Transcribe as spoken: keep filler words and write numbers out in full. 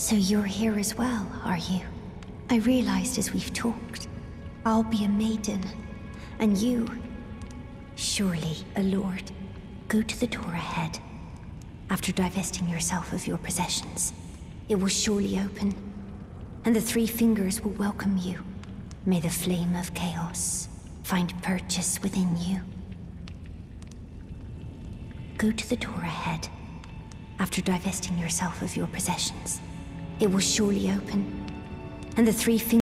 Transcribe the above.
So you're here as well, are you? I realized as we've talked, I'll be a maiden, and you, surely a lord. Go to the door ahead. After divesting yourself of your possessions, it will surely open, and the Three Fingers will welcome you. May the flame of chaos find purchase within you. Go to the door ahead. After divesting yourself of your possessions, it will surely open, and the Three Fingers